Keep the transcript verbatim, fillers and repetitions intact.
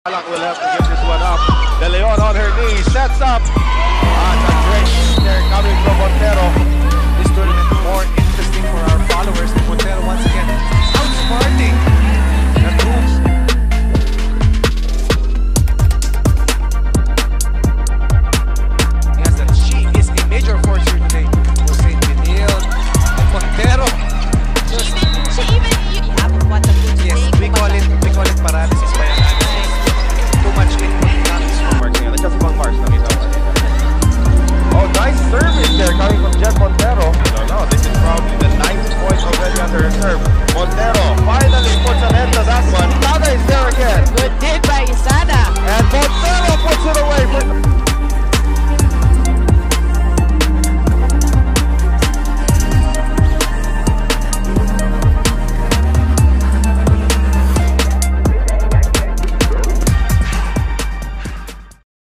Will have to give this one up. De Leon on her knees, sets up.